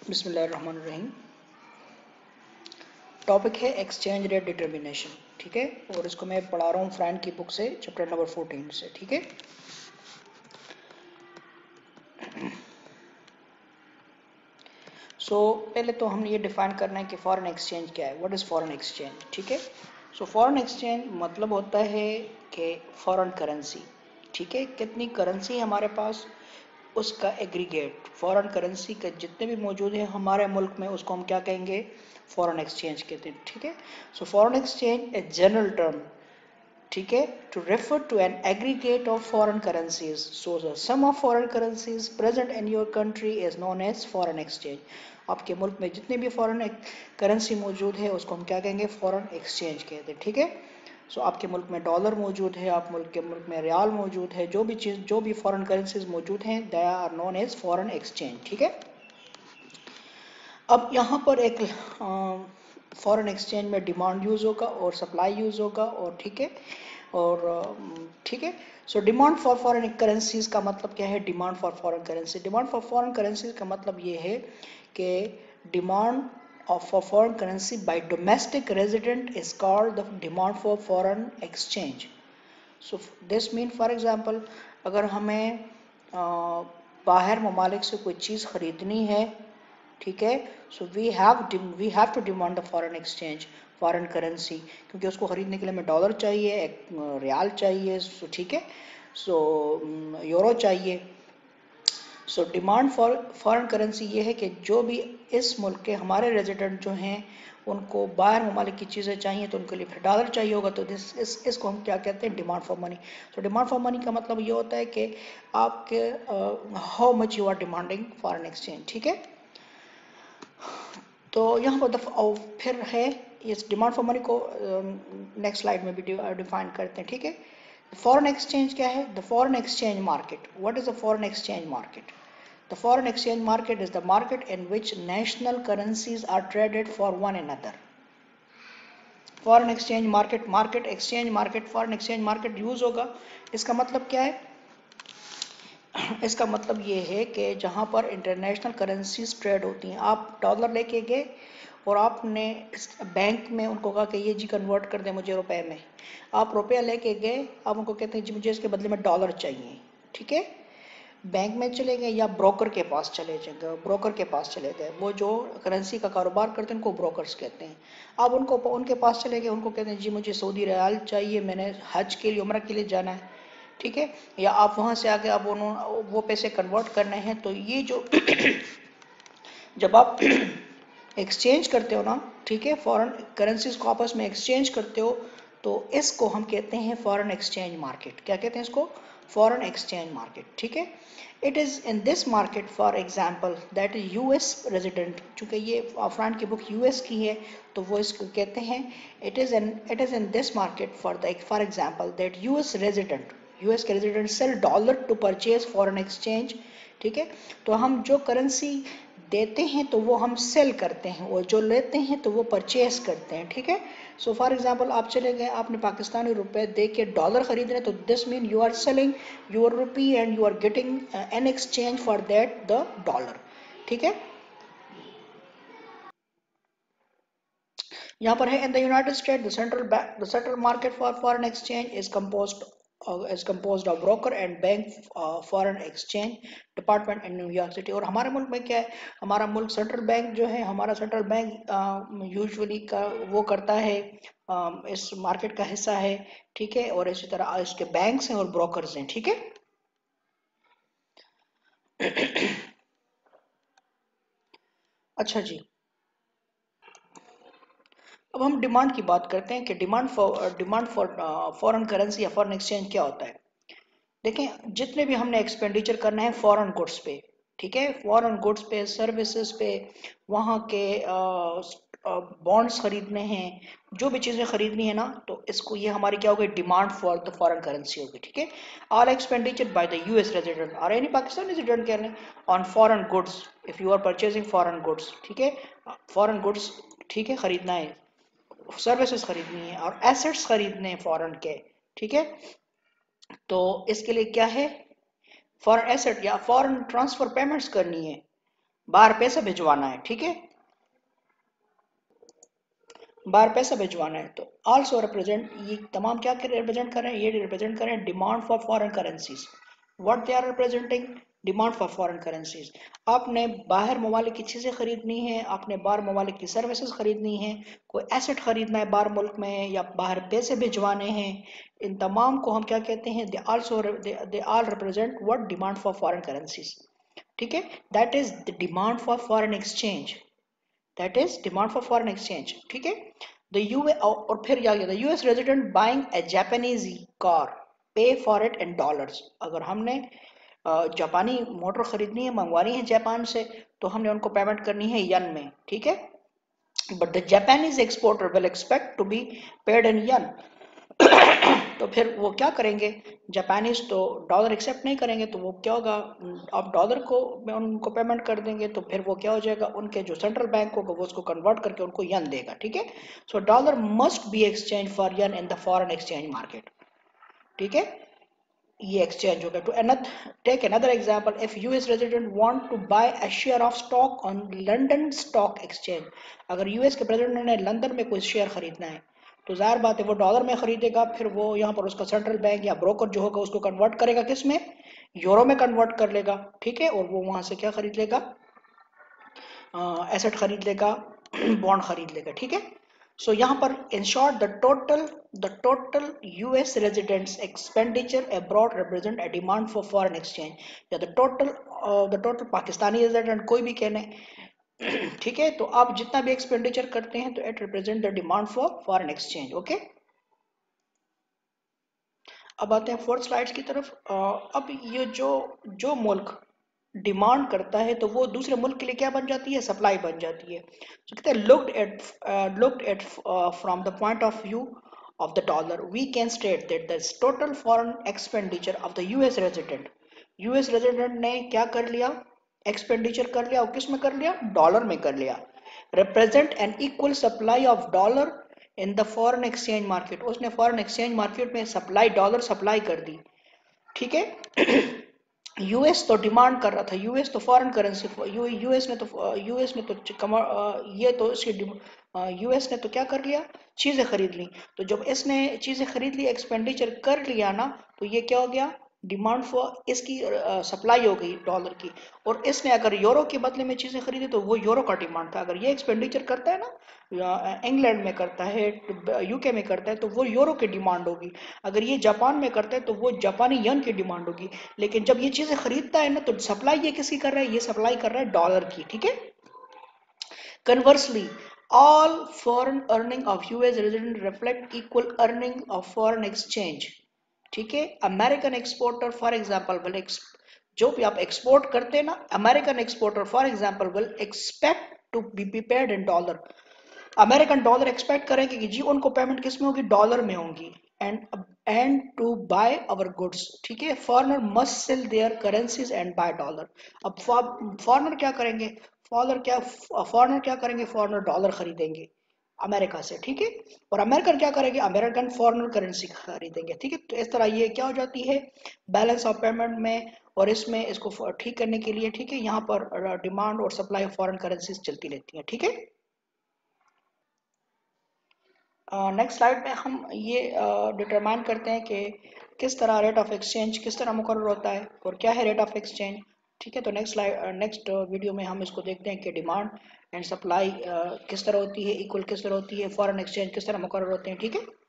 बिस्मिल्लाहिर्रहमानिर्रहीम। टॉपिक है exchange rate determination. ठीक है, और इसको मैं पढ़ा रहा हूँ फ्रैंक की बुक से, चैप्टर नंबर 14 से। ठीक है, पहले तो हम ये डिफाइन करना है कि फॉरेन एक्सचेंज क्या है। What is foreign exchange? ठीक है, फॉरेन एक्सचेंज मतलब होता है कि फॉरेन करेंसी, ठीक है, कितनी करेंसी है हमारे पास, उसका एग्रीगेट, फॉरेन करेंसी के जितने भी मौजूद है हमारे मुल्क में, उसको हम क्या कहेंगे? फॉरेन एक्सचेंज कहते हैं। ठीक है, foreign exchange a general term, ठीक है, to refer to an aggregate of foreign currencies, so the sum of foreign currencies present in your country is known as foreign exchange. आपके मुल्क में जितने भी फॉरेन करेंसी मौजूद है उसको हम क्या कहेंगे? फॉरेन एक्सचेंज कहते हैं। ठीक है, आपके मुल्क में डॉलर मौजूद है, आप मुल्क के मुल्क में रियाल मौजूद है, जो भी चीज, जो भी फॉरेन करेंसीज मौजूद हैं, they are known as foreign exchange. ठीक है, अब यहाँ पर एक फॉरेन एक्सचेंज में डिमांड यूज होगा और सप्लाई यूज होगा, और ठीक है, और ठीक है, डिमांड फॉर फॉरेन करेंसीज का मतलब क्या है? Demand for foreign currency, demand for foreign currencies का मतलब ये है कि demand of a foreign currency by domestic resident is called the demand for foreign exchange. So this mean for example, अगर हमें बाहर ममालिक से कोई चीज़ खरीदनी है, ठीक है, we have to demand the foreign exchange, foreign currency, क्योंकि उसको खरीदने के लिए हमें डॉलर चाहिए, एक रियाल चाहिए, ठीक है, यूरो चाहिए। डिमांड फॉर फॉरेन करेंसी ये है कि जो भी इस मुल्क के हमारे रेजिडेंट जो हैं उनको बाहर ममालिक की चीज़ें चाहिए, तो उनके लिए फिर डॉलर चाहिए होगा, तो इसको हम क्या कहते हैं? Demand for money. Demand for money का मतलब ये होता है कि आपके how much you are demanding foreign exchange. ठीक है, तो यहाँ पर फिर है, इस डिमांड फॉर मनी को नेक्स्ट स्लाइड में भी डिफाइन करते हैं। ठीक है, फॉरेन एक्सचेंज क्या है? The foreign exchange market. What is the foreign exchange market? The foreign exchange market is the market in which national currencies are traded for one another. Foreign exchange market, market exchange market, foreign exchange market use होगा। इसका मतलब क्या है? इसका मतलब ये है कि जहाँ पर इंटरनेशनल करेंसीज ट्रेड होती हैं, आप डॉलर लेके गए और आपने बैंक में उनको कहा कि ये जी कन्वर्ट कर दें मुझे रुपए में, आप रुपया लेके गए, आप उनको कहते हैं जी मुझे इसके बदले में डॉलर चाहिए। ठीक है, बैंक में चले गए या ब्रोकर के पास चले गए, वो जो करेंसी का कारोबार करते हैं उनको ब्रोकर्स कहते हैं। अब उनके पास चले गए, उनको कहते हैं जी मुझे सऊदी रियाल चाहिए, मैंने हज के लिए, उम्रा के लिए जाना है। ठीक है, या आप वहां से आके आप वो पैसे कन्वर्ट करने हैं, तो ये जो जब आप एक्सचेंज करते हो ना, ठीक है, फॉरेन करेंसीज को आपस में एक्सचेंज करते हो, तो इसको हम कहते हैं फॉरेन एक्सचेंज मार्केट। क्या कहते हैं इसको? Foreign exchange market. ठीक है, it is in this market, for example, that is US resident, चूंकि ये फ्रांस की बुक यूएस की है, तो वो इसको कहते हैं it is in this market for example that US के resident sell dollar to purchase foreign exchange. ठीक है, तो हम जो करेंसी देते हैं तो वो हम सेल करते हैं, और जो लेते हैं तो वो परचेज करते हैं। ठीक है, फॉर एग्जाम्पल, आप चले गए, आपने पाकिस्तानी रुपए दे के डॉलर खरीद रहे, तो this mean you are selling your rupee and you are getting an exchange for that the dollar. ठीक है, यहाँ पर है, in the United state the central market for foreign exchange is composed of broker and bank foreign exchange department in New York city. और हमारे मुल्क में क्या है? हमारा मुल्क सेंट्रल बैंक जो है, हमारा सेंट्रल बैंक यूजुअली का वो करता है, इस मार्केट का हिस्सा है। ठीक है, और इसी तरह इसके बैंक्स हैं और ब्रोकर्स हैं। ठीक है, अच्छा जी, अब हम डिमांड की बात करते हैं कि डिमांड फॉर फॉरेन करेंसी या फॉरेन एक्सचेंज क्या होता है। देखें, जितने भी हमने एक्सपेंडिचर करना है फॉरेन गुड्स पे, ठीक है, फॉरेन गुड्स पे, सर्विसेज पे, वहाँ के बॉन्ड्स खरीदने हैं, जो भी चीज़ें खरीदनी है ना, तो इसको, ये हमारी क्या होगी? Demand for the foreign currency होगी। ठीक है, all expenditure by the US resident और एनी पाकिस्तानी रेजिडेंट कह रहे हैं on foreign goods, if you are purchasing foreign goods. ठीक है, फॉरेन गुड्स, ठीक है, खरीदना है, सर्विसेज खरीदनी है और एसेट्स खरीदने हैं फॉरेन के। ठीक है, तो इसके लिए क्या है? फॉरेन एसेट या फॉरेन ट्रांसफर पेमेंट्स करनी है, बाहर पैसा भिजवाना है, ठीक है, बाहर पैसा भिजवाना है। तो आल्सो रिप्रेजेंट, ये तमाम क्या रिप्रेजेंट कर रहे हैं, ये रिप्रेजेंट कर रहे हैं demand for foreign currencies. What they are representing, demand for foreign currencies. आपने बाहर ममालिक की चीज़ें खरीदनी है, आपने बाहर ममालिक की सर्विसेज खरीदनी है, कोई एसेट खरीदना है बाहर मुल्क में, या बाहर पैसे भिजवाने हैं, इन तमाम को हम क्या कहते हैं, they also they all represent what, demand for foreign currencies, ठीक है। That is the demand for foreign exchange, that is demand for foreign exchange, ठीक है। द यूए, और फिर क्या कहता है, US resident buying a Japanese car pay for it in dollars. अगर हमने जापानी मोटर खरीदनी है, मंगवानी है जापान से, तो हमने उनको पेमेंट करनी है यन में, ठीक है। But the Japanese exporter will expect to be paid in yen. तो फिर वो क्या करेंगे, जापानीज तो डॉलर एक्सेप्ट नहीं करेंगे, तो वो क्या होगा, आप डॉलर को में उनको पेमेंट कर देंगे, तो फिर वो क्या हो जाएगा, उनके जो सेंट्रल बैंक होगा वो उसको कन्वर्ट करके उनको यन देगा, ठीक है। So dollar must be exchange for yen in the foreign exchange market, ठीक है, ये एक्सचेंज होगा। To another, take another example, if US resident want to buy a share of stock on London stock exchange, अगर US के president ने London में कोई share खरीदना है, तो जाहिर बात है वो डॉलर में खरीदेगा, फिर वो यहाँ पर उसका सेंट्रल बैंक या ब्रोकर जो होगा उसको कन्वर्ट करेगा किस में, यूरो में कन्वर्ट कर लेगा, ठीक है, और वो वहां से क्या खरीद लेगा, एसेट खरीद लेगा, बॉन्ड खरीद लेगा, ठीक है। सो यहाँ पर in short the total US residents expenditure abroad represent a demand for foreign exchange, या द टोटल पाकिस्तानी रेजिडेंट कोई भी कहने, ठीक है। तो आप जितना भी एक्सपेंडिचर करते हैं तो it represent the demand for foreign exchange, okay. अब आते हैं फोर्थ स्लाइड्स की तरफ। अब ये जो जो मुल्क डिमांड करता है तो वो दूसरे मुल्क के लिए क्या बन जाती है, सप्लाई बन जाती है। तो कहते हैं looked at from the point of view of the dollar, we can state that the total foreign expenditure of the US resident ने क्या कर लिया, एक्सपेंडिचर कर लिया, और किस में कर लिया, डॉलर में कर लिया, represent an equal supply of dollar in the foreign exchange market, उसने फॉरेन एक्सचेंज मार्केट में सप्लाई, डॉलर सप्लाई कर दी, ठीक है। यूएस तो डिमांड कर रहा था, यूएस तो फॉरेन करेंसी, ये तो इसकी यूएस ने तो क्या कर लिया, चीजें खरीद ली। तो जब इसने चीजें खरीद ली, एक्सपेंडिचर कर लिया ना, तो ये क्या हो गया, डिमांड फॉर इसकी सप्लाई हो गई डॉलर की। और इसने अगर यूरो के बदले में चीजें खरीदी तो वो यूरो का डिमांड था। अगर ये एक्सपेंडिचर करता है ना, इंग्लैंड में करता है, यूके में करता है, तो वो यूरो की डिमांड होगी। अगर ये जापान में करता है तो वो जापानी यन की डिमांड होगी। लेकिन जब ये चीजें खरीदता है ना, तो सप्लाई ये किसकी कर रहा है, ये सप्लाई कर रहा है डॉलर की, ठीक है। Conversely, all foreign earning of US resident reflect equal earning of foreign exchange, ठीक है। American exporter for example will, जो भी आप एक्सपोर्ट करते हैं ना, American exporter for example will expect to be paid in dollar, American dollar expect करेंगे कि जी उनको पेमेंट किस में होगी, डॉलर में होंगी, and to buy our goods, ठीक है। Foreigner must sell their currencies and buy dollar. अब फॉरनर क्या करेंगे, फॉरनर क्या करेंगे, फॉरनर डॉलर खरीदेंगे अमेरिका से, ठीक है। और अमेरिकन क्या करेंगे, अमेरिकन फॉरेन करेंसी खरीदेंगे, ठीक है। तो इस तरह ये क्या हो जाती है, बैलेंस ऑफ पेमेंट में, और इसमें इसको ठीक करने के लिए, ठीक है, यहाँ पर डिमांड और सप्लाई ऑफ फॉरेन करेंसीज चलती रहती है, ठीक है। नेक्स्ट स्लाइड में हम ये डिटरमाइन करते हैं कि किस तरह रेट ऑफ एक्सचेंज किस तरह मुकर्रर होता है और क्या है रेट ऑफ एक्सचेंज, ठीक है। तो नेक्स्ट वीडियो में हम इसको देखते हैं कि डिमांड एंड सप्लाई किस तरह होती है, इक्वल किस तरह होती है, फॉरेन एक्सचेंज किस तरह मुकर्रर होते हैं, ठीक है।